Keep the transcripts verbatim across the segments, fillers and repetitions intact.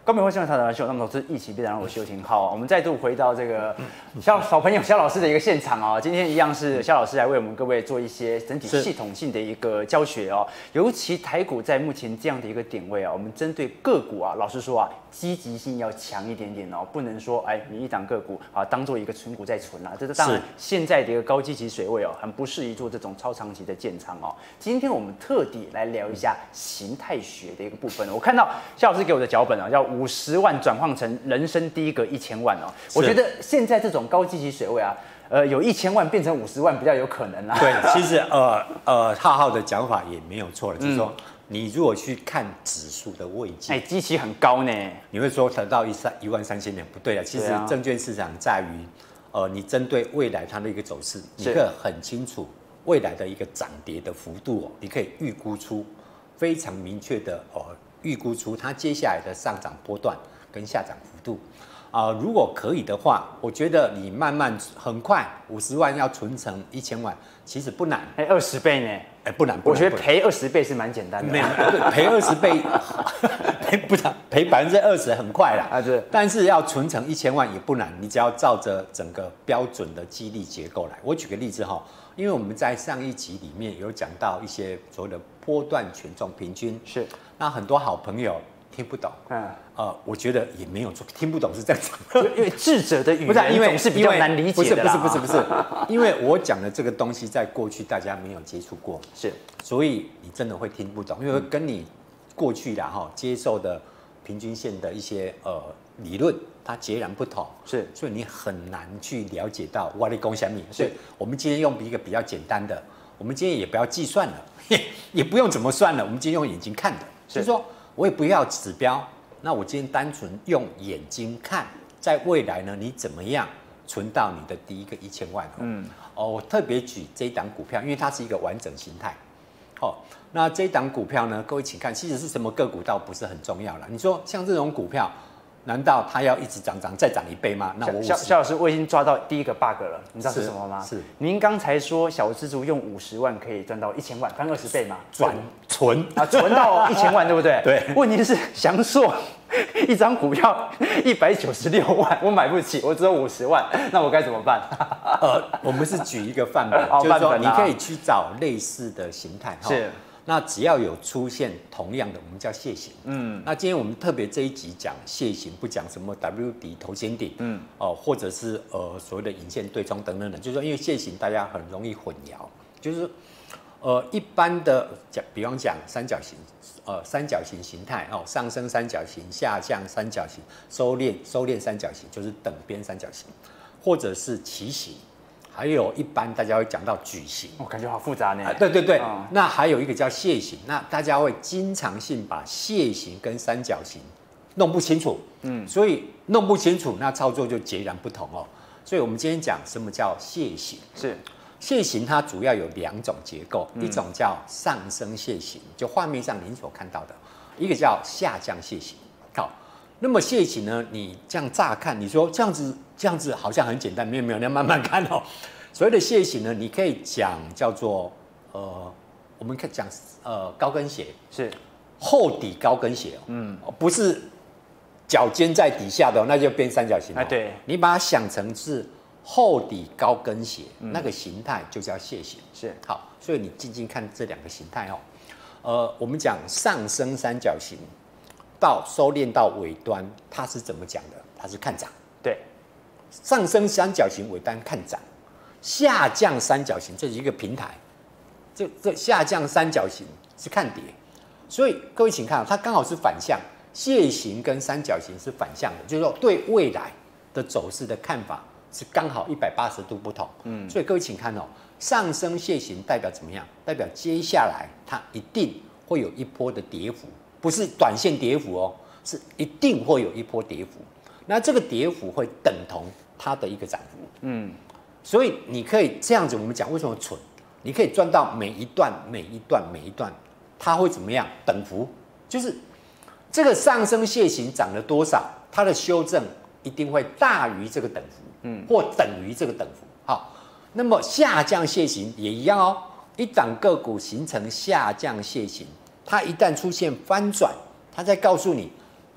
高明慧新闻台的秀，那么投资一起必然让我休停。好，我们再度回到这个肖小朋友肖老师的一个现场啊、哦。今天一样是肖老师来为我们各位做一些整体系统性的一个教学哦。尤其台股在目前这样的一个点位啊，我们针对个股啊，老实说啊，积极性要强一点点哦，不能说哎你一档个股啊当做一个存股在存啊，这是当然现在的一个高基期水位哦，很不适宜做这种超长期的建仓哦。今天我们特地来聊一下形态学的一个部分。我看到肖老师给我的脚本啊，叫五十万转换成人生第一个一千万哦。我觉得现在这种高基期水位啊，呃，有一千万变成五十万比较有可能啊。 对，其实呃呃，浩浩的讲法也没有错了，就是说、嗯、你如果去看指数的位阶， 哎，基期很高呢， 你会说得到一三一万三千点，不对了。其实证券市场在于，呃，你针对未来它的一个走势，你可以很清楚未来的一个涨跌的幅度哦，你可以预估出非常明确的哦。预估出它接下来的上涨波段跟下涨幅度，啊、呃，如果可以的话，我觉得你慢慢很快五十万要存成一千万，其实不难。 哎，二十倍呢？ 哎，不难。不难我觉得赔二十倍是蛮简单的。 没有，赔二十倍，赔不难，赔百分之二十很快啦。 啊，对。 但是要存成一千万也不难，你只要照着整个标准的激励结构来。我举个例子哈，因为我们在上一集里面有讲到一些所谓的波段权重平均， 是。 那很多好朋友听不懂，嗯，呃，我觉得也没有错，听不懂是正常的， 因为智者的语言总是比较难理解的啦。 不是不是不是不是，因为我讲的这个东西在过去大家没有接触过， 是， 所以你真的会听不懂，因为跟你过去啦哈接受的平均线的一些呃理论，它截然不同， 是， 所以你很难去了解到我在讲什么。所以我们今天用一个比较简单的，我们今天也不要计算了，也不用怎么算了，我们今天用眼睛看的，就是说我也不要指标，那我今天单纯用眼睛看，在未来呢，你怎么样存到你的第一个一千万？嗯，哦，我特别举这一档股票，因为它是一个完整形态。哦，那这一档股票呢，各位请看，其实是什么个股倒不是很重要了。你说像这种股票，难道它要一直涨涨再涨一倍吗？那我肖肖老师，我已经抓到第一个 bug 了，你知道是什么吗？是您刚才说小资族用五十万可以赚到一千万，翻二十倍吗？ 转存啊，存到一千万，对不对？ 对。 问题是祥硕一张股票一百九十六万，我买不起，我只有五十万，那我该怎么办？ 呃，我们是举一个范本， 哦、 就是说你可以去找类似的形态， 是。 那只要有出现同样的，我们叫楔形。嗯，那今天我们特别这一集讲楔形，不讲什么 W 底、头肩顶，嗯，哦、呃，或者是呃所谓的引线对冲等等等，就是说因为楔形大家很容易混淆，就是呃一般的讲，比方讲三角形，呃三角形形态哦，上升三角形、下降三角形、收敛收敛三角形，就是等边三角形，或者是旗形。还有一般大家会讲到矩形， 我、哦、感觉好复杂呢。 啊，对对对，哦、那还有一个叫楔形，那大家会经常性把楔形跟三角形弄不清楚，嗯，所以弄不清楚，那操作就截然不同哦。所以我们今天讲什么叫楔形？ 是楔形，它主要有两种结构，嗯、一种叫上升楔形，就画面上您所看到的；一个叫下降楔形。好。那么楔形呢？你这样乍看，你说这样子这样子好像很简单，没有没有，你要慢慢看哦。所谓的楔形呢，你可以讲叫做呃，我们可以讲呃高跟鞋是厚底高跟鞋哦，嗯，不是脚尖在底下的、哦，那就变三角形、哦。 哎，对， 你把它想成是厚底高跟鞋，嗯、那个形态就叫楔形。 是好，所以你静静看这两个形态哦。呃，我们讲上升三角形。到收敛到尾端，它是怎么讲的？它是看涨。 对， 上升三角形尾端看涨，下降三角形这是一个平台，这这下降三角形是看跌。所以各位请看，它刚好是反向，楔形跟三角形是反向的，就是说对未来的走势的看法是刚好一百八十度不同。嗯，所以各位请看哦，上升楔形代表怎么样？代表接下来它一定会有一波的跌幅。不是短线跌幅哦，是一定会有一波跌幅。那这个跌幅会等同它的一个涨幅。嗯，所以你可以这样子，我们讲为什么蠢？你可以赚到每一段、每一段、每一段，它会怎么样？等幅，就是这个上升楔形涨了多少，它的修正一定会大于这个等幅，嗯，或等于这个等幅。好，那么下降楔形也一样哦，一档个股形成下降楔形。它一旦出现翻转，它在告诉你，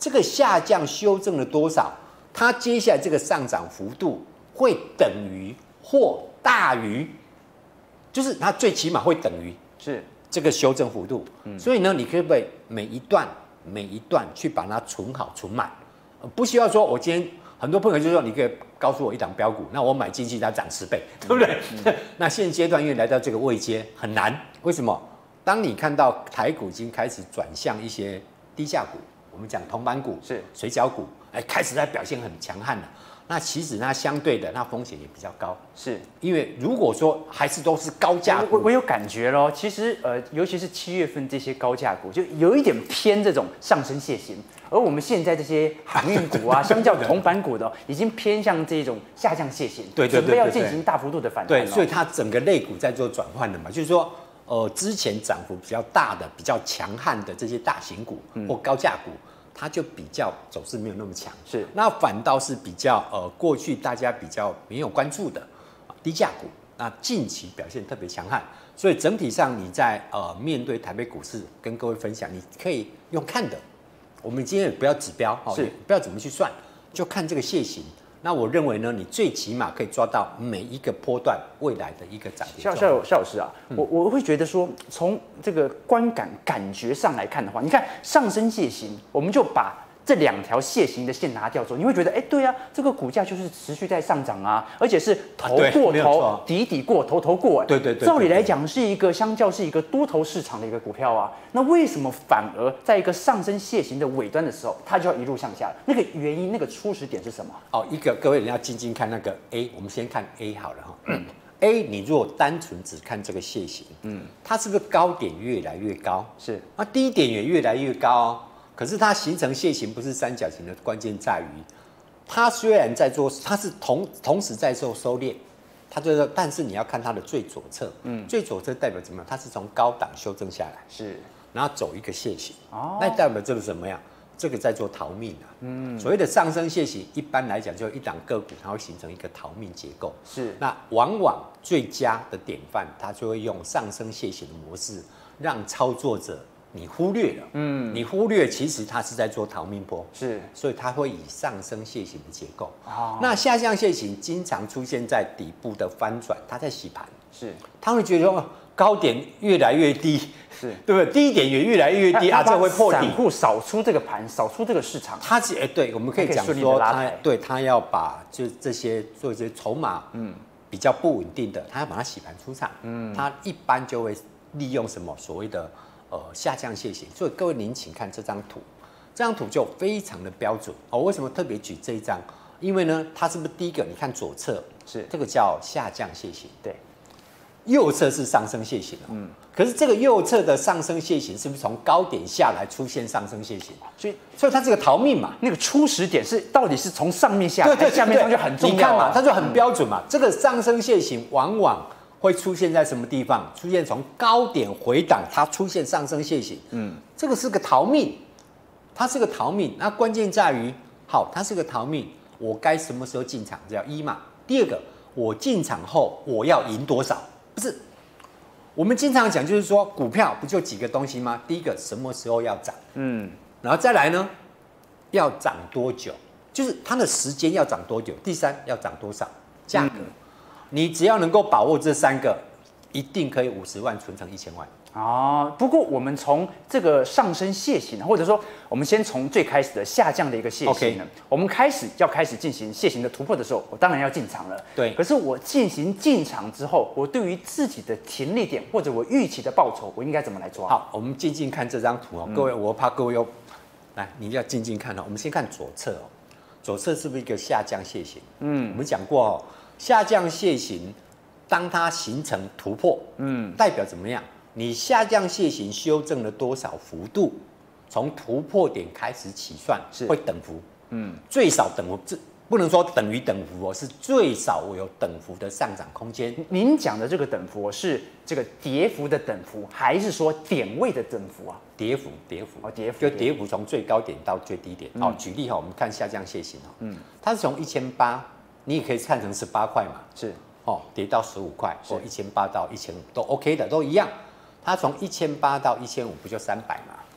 这个下降修正了多少？它接下来这个上涨幅度会等于或大于，就是它最起码会等于是这个修正幅度。嗯、所以呢，你可不可以每一段每一段去把它存好存满？不需要说我今天很多朋友就说你可以告诉我一档标股，那我买进去它涨十倍，对不对？嗯、那现阶段因为来到这个位阶很难，为什么？当你看到台股已经开始转向一些低价股，我们讲铜板股、 是水饺股，哎，开始在表现很强悍了。那其实它相对的，那风险也比较高， 是因为如果说还是都是高价股， 我我有感觉咯。其实呃，尤其是七月份这些高价股，就有一点偏这种上升楔形，而我们现在这些航运股啊，相较铜板股的、哦，已经偏向这种下降楔形， 对对对对对， 准备要进行大幅度的反弹、哦。 对，所以它整个类股在做转换的嘛，就是说。呃，之前涨幅比较大的、比较强悍的这些大型股或高价股，嗯、它就比较走势没有那么强。 是， 那反倒是比较呃过去大家比较没有关注的低价股，那近期表现特别强悍。所以整体上你在呃面对台北股市跟各位分享，你可以用看的。我们今天也不要指标， 是不要怎么去算，就看这个楔形。那我认为呢，你最起码可以抓到每一个波段未来的一个涨跌。 肖肖肖老师啊，嗯、我我会觉得说，从这个观感感觉上来看的话，你看上升楔形，我们就把这两条楔形的线拿掉之后，你会觉得，哎，对啊，这个股价就是持续在上涨啊，而且是头过头，啊、底底过，头头过，哎， 对对 对, 对。 照理来讲，是一个相较是一个多头市场的一个股票啊，那为什么反而在一个上升楔形的尾端的时候，它就要一路向下？那个原因，那个初始点是什么？ 哦，一个各位人要静静看那个 A， 我们先看 A 好了哈。嗯、A 你如果单纯只看这个楔形，嗯，它是不是高点越来越高？ 是， 那低点也越来越高哦。可是它形成楔形不是三角形的关键在于，它虽然在做，它是同同时在做收敛，它就是，但是你要看它的最左侧，嗯，最左侧代表怎么样？它是从高档修正下来， 是， 然后走一个楔形， 哦， 那代表这个什么样？这个在做逃命啊，嗯，所谓的上升楔形，一般来讲就一档个股它会形成一个逃命结构， 是， 那往往最佳的典范，它就会用上升楔形的模式，让操作者。你忽略了，嗯，你忽略其实它是在做逃命波， 是， 所以它会以上升楔形的结构。 哦， 那下降楔形经常出现在底部的翻转，它在洗盘， 是， 他会觉得哦高点越来越低， 是， 对不对？低点也越来越低啊，这会破底。 散户扫出这个盘，扫出这个市场， 它是哎，对，我们可以讲说它，对，它要把就这些做一些筹码，嗯，比较不稳定的，它要把它洗盘出场，嗯，它一般就会利用什么所谓的。呃，下降楔形，所以各位您请看这张图，这张图就非常的标准哦。为什么特别举这一张？因为呢，它是不是第一个？你看左侧是这个叫下降楔形， 对， 右侧是上升楔形，嗯，可是这个右侧的上升楔形是不是从高点下来出现上升楔形？所以，所以它这个逃命嘛， 那个初始点是到底是从上面下来，对对，下面上就很重要、啊。 你看嘛，它就很标准嘛。嗯、这个上升楔形往往。会出现在什么地方？出现从高点回档，它出现上升楔形，嗯，这个是个逃命，它是个逃命。那关键在于，好，它是个逃命，我该什么时候进场？这叫一嘛。第二个，我进场后我要赢多少？不是，我们经常讲就是说，股票不就几个东西吗？第一个，什么时候要涨？嗯，然后再来呢，要涨多久？就是它的时间要涨多久？第三，要涨多少？价格。嗯，你只要能够把握这三个，一定可以五十万存成一千万啊！不过我们从这个上升楔形，或者说我们先从最开始的下降的一个楔形呢， okay. 我们开始要开始进行楔形的突破的时候，我当然要进场了。 对。 可是我进行进场之后，我对于自己的停利点或者我预期的报酬，我应该怎么来抓？ 好，我们静静看这张图哦，嗯、各位，我怕各位又来，你要静静看哦。我们先看左侧哦，左侧是不是一个下降楔形？嗯，我们讲过哦。下降楔形，当它形成突破，嗯，代表怎么样？你下降楔形修正了多少幅度？从突破点开始起算，是会等幅，嗯，最少等幅，这不能说等于等幅哦，是最少我有等幅的上涨空间。 您讲的这个等幅是这个跌幅的等幅，还是说点位的等幅啊？ 跌幅，跌幅， 哦，跌幅， 就跌幅从最高点到最低点。好、嗯，举例哈，我们看下降楔形哈，嗯，它是从一千八。你也可以看成十八块嘛， 是哦，跌到十五块，或一千八到一千五都 OK 的，都一样。它从一千八到一千五不就三百嘛？ 对。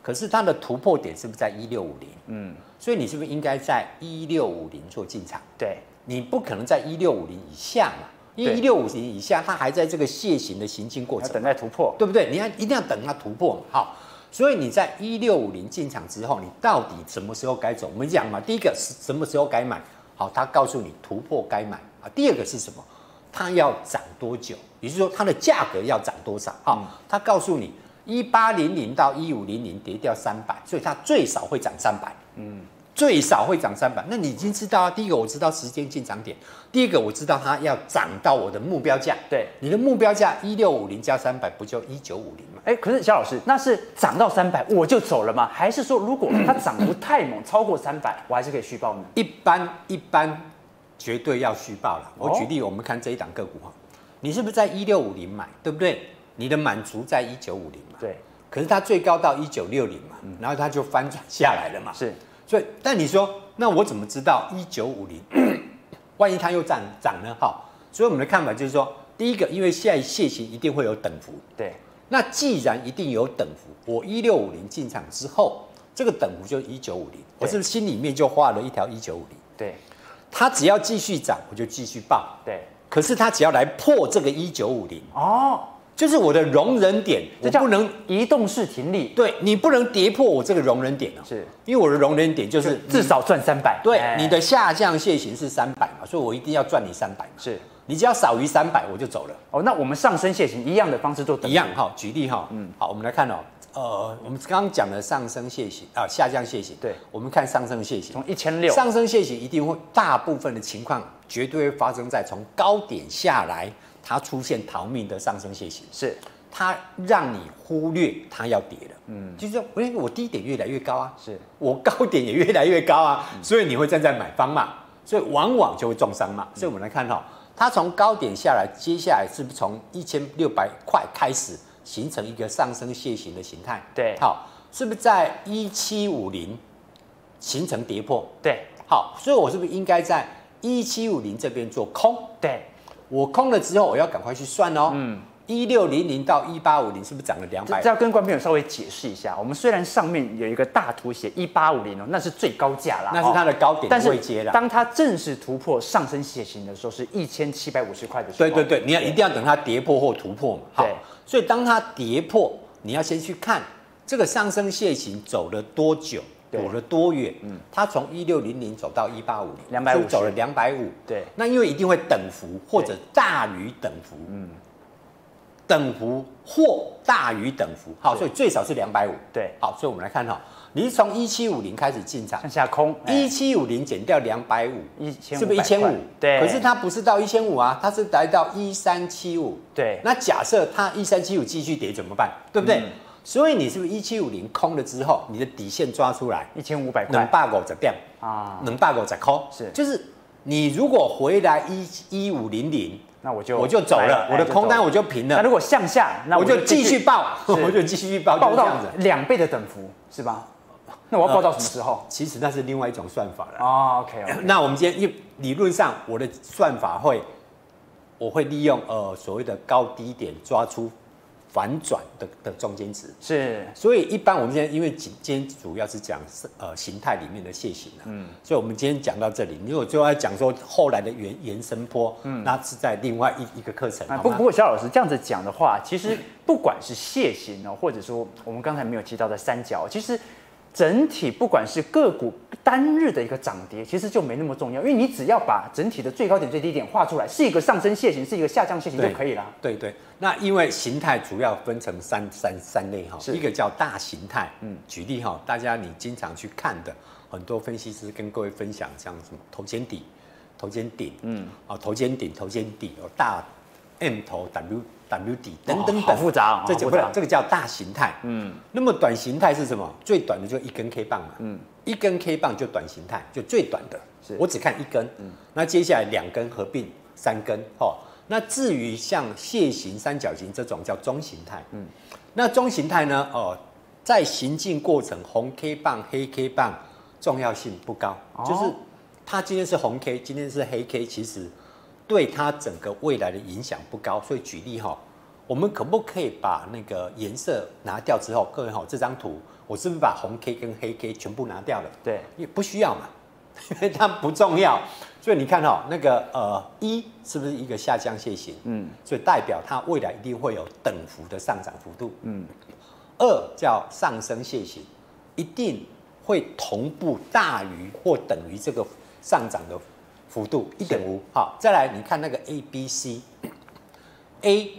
可是它的突破点是不是在一六五零？嗯，所以你是不是应该在一六五零做进场？ 对， 你不可能在一六五零以下嘛，因为一六五零以下它还在这个楔形的行进过程， 等待突破， 对不对？你要一定要等它突破嘛。好，所以你在一六五零进场之后，你到底什么时候该走？我们讲嘛，第一个是什么时候该买？好，它告诉你突破该买啊。第二个是什么？它要涨多久？也就是说它的价格要涨多少？好，嗯、它告诉你。一八零零到一五零零跌掉三百，所以它最少会涨三百，嗯，最少会涨三百。那你已经知道啊，第一个我知道时间进场点，第一个我知道它要涨到我的目标价。 对， 你的目标价一六五零加三百，不就一九五零吗？ 哎，可是小老师，那是涨到三百我就走了吗？还是说如果它涨幅太猛，超过三百，我还是可以续报呢？ 一般一般绝对要续报了。我举例，我们看这一档个股哈，你是不是在一六五零买，对不对？你的满足在一九五零嘛， 对， 可是它最高到一九六零嘛，嗯、然后它就翻转下来了嘛， 是， 所以但你说，那我怎么知道一九五零？万一它又涨涨呢？好，所以我们的看法就是说，第一个，因为现在楔形一定会有等幅， 对， 那既然一定有等幅，我一六五零进场之后，这个等幅就一九五零，我是不是心里面就画了一条一九五零？ 对， 它只要继续涨，我就继续报， 对， 可是它只要来破这个一九五零， 哦。 就是我的容忍点，我不能移动式停利， 对你不能跌破我这个容忍点哦， 是因为我的容忍点就是至少赚三百， 对，你的下降楔形是三百嘛，所以我一定要赚你三百嘛， 是你只要少于三百我就走了。 哦，那我们上升楔形一样的方式做等， 一样哈，举例哈，嗯，好，我们来看哦，呃，我们刚刚讲的上升楔形啊，下降楔形， 对， 我们看上升楔形， 从一千六， 上升楔形一定会大部分的情况绝对会发生在从高点下来，它出现逃命的上升楔形， 是。 它让你忽略它要跌了，嗯，就是说，哎，我低点越来越高啊， 是我高点也越来越高啊，嗯、所以你会站在买方嘛，所以往往就会重伤嘛。嗯、所以我们来看哈、哦，它从高点下来，接下来是不是从一千六百块开始形成一个上升楔形的形态？ 对， 好，是不是在一七五零形成跌破？ 对， 好，所以我是不是应该在一七五零这边做空？ 对， 我空了之后，我要赶快去算哦，嗯。一六零零到一八五零是不是涨了两百？ 这要跟观众朋友稍微解释一下。我们虽然上面有一个大图写一八五零哦，那是最高价啦， 那是它的高点位阶啦。 当它正式突破上升楔形的时候，是一千七百五十块的时候。 对对对，你要一定要等它跌破或突破嘛。好，所以当它跌破，你要先去看这个上升楔形走了多久，走了多远。嗯，它从一六零零走到一八五零， 两百五走了两百五。 对， 那因为一定会等幅或者大于等幅。嗯。等幅或大于等幅，好，所以最少是两百五。 对， 好，所以我们来看哈，你是从一七五零开始进场， 向下空， 一七五零减掉两百五，是不是一千五？ 对， 可是它不是到一千五啊，它是来到一三七五。 对， 那假设它一三七五继续跌怎么办？对不对？嗯、所以你是不是一七五零空了之后，你的底线抓出来一千五百块， 能八狗怎样啊？能八狗怎空？是，就是你如果回来一一五零零。 那我就我就走了，我的空单我就平了。 那如果向下，那我就继续报，我就继续报， 报到两倍的等幅，是吧？那我要报到什么时候？ 其实那是另外一种算法了。 哦 ，OK， 那我们今天理论上我的算法会，我会利用呃所谓的高低点抓出反转的的中间值。是，所以一般我们现在因为今天主要是讲呃形态里面的楔形啊，嗯，所以我们今天讲到这里。如果最后要讲说后来的延延伸波，嗯，那是在另外一一个课程。 啊，不不过肖老师这样子讲的话，其实不管是楔形哦，或者说我们刚才没有提到的三角，其实整体不管是个股单日的一个涨跌，其实就没那么重要，因为你只要把整体的最高点、最低点画出来，是一个上升楔形，是一个下降楔形就可以了。 对对。那因为形态主要分成三三三类哈，一个叫大形态，嗯，举例哈，大家你经常去看的，很多分析师跟各位分享，像什么头肩底、头肩顶，嗯，啊头肩顶、头肩底有大 M 头 W W 底等等等， 好复杂， 这就不这个叫大形态，嗯，那么短形态是什么？最短的就一根 K 棒嘛，嗯，一根 K 棒就短形态，就最短的，我只看一根，嗯，那接下来两根合并三根，哦。那至于像楔形、三角形这种叫中形态，嗯，那中形态呢，哦，在行进过程，红 K 棒、黑 K 棒重要性不高，哦、就是它今天是红 K， 今天是黑 K， 其实对它整个未来的影响不高。所以举例哈，我们可不可以把那个颜色拿掉之后，各位好，这张图我是不是把红 K 跟黑 K 全部拿掉了？ 对， 也不需要嘛，因为它不重要。所以你看哦，那个呃一是不是一个下降楔形？嗯，所以代表它未来一定会有等幅的上涨幅度。嗯，二叫上升楔形，一定会同步大于或等于这个上涨的幅度一点五。好，再来你看那个 A B C，A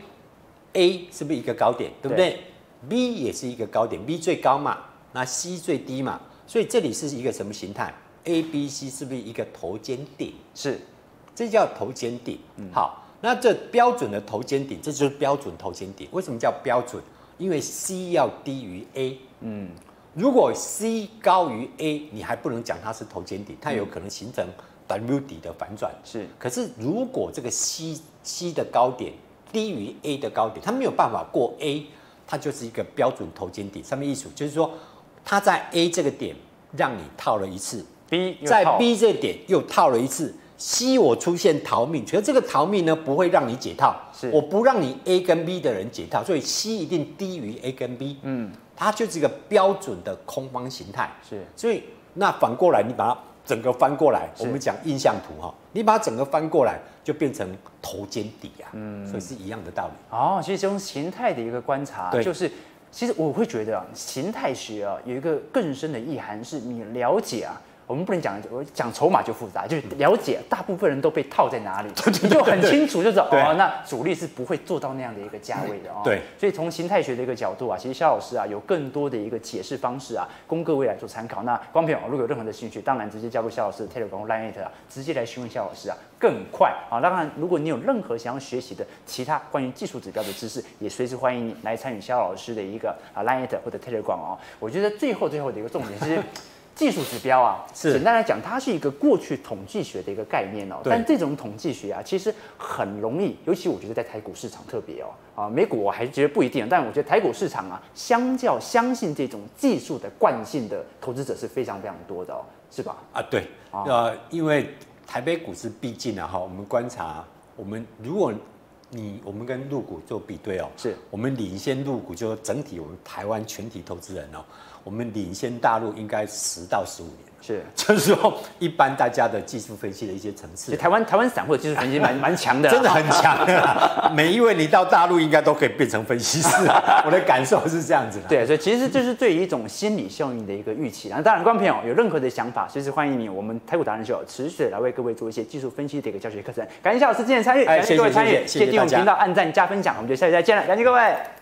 A 是不是一个高点，对不对？对 B 也是一个高点 ，B 最高嘛，那 C 最低嘛，所以这里是一个什么形态 ？A、B、C 是不是一个头肩顶？ 是， 这叫头肩顶。嗯、好，那这标准的头肩顶，这就是标准头肩顶。为什么叫标准？因为 C 要低于 A。嗯，如果 C 高于 A， 你还不能讲它是头肩顶，它有可能形成 W 底的反转。 是， 可是如果这个 C C 的高点低于 A 的高点，它没有办法过 A。它就是一个标准头肩顶，上面意思就是说，它在 A 这个点让你套了一次 ，B 在 B 这个点又套了一次 ，C 我出现逃命，可是这个逃命呢不会让你解套， 是我不让你 A 跟 B 的人解套，所以 C 一定低于 A 跟 B， 嗯，它就是一个标准的空方形态， 是， 所以那反过来你把它整个翻过来，我们讲印象图哈，你把它整个翻过来就变成头肩底啊，嗯，所以是一样的道理。 哦，其实从形态的一个观察，就是其实我会觉得啊，形态学啊有一个更深的意涵，是你了解啊。我们不能讲，我讲筹码就复杂，就是了解大部分人都被套在哪里，你就很清楚，就是哦，那主力是不会做到那样的一个价位的哦。 对， 所以从形态学的一个角度啊，其实肖老师啊有更多的一个解释方式啊，供各位来做参考。那观众朋友如果有任何的兴趣，当然直接加入肖老师的 Telegram 或 Line 啊，直接来询问肖老师啊，更快啊。当然，如果你有任何想要学习的其他关于技术指标的知识，也随时欢迎你来参与肖老师的一个啊 Line 或者 Telegram 哦。我觉得最后最后的一个重点是。技术指标啊，简单来讲，它是一个过去统计学的一个概念哦。但这种统计学啊，其实很容易，尤其我觉得在台股市场特别哦。啊，美股我还是觉得不一定，但我觉得台股市场啊，相较相信这种技术的惯性的投资者是非常非常多的哦，是吧？ 啊，对，啊、呃，因为台北股市毕竟啊，哈，我们观察，我们如果你我们跟陆股做比对哦， 是我们领先陆股，就整体我们台湾全体投资人哦。我们领先大陆应该十到十五年， 是， 就是说一般大家的技术分析的一些层次， 台湾台湾散户的技术分析蛮蛮强的， 真的很强的。每一位你到大陆应该都可以变成分析师，我的感受是这样子的。 对，所以其实这是对于一种心理效应的一个预期。然后当然，观众朋友有任何的想法，随时欢迎你，我们台股达人秀持续的来为各位做一些技术分析的一个教学课程。感谢肖老师今天参与，感谢各位参与，谢谢我们频道按赞加分享，我们就下期再见了，感谢各位。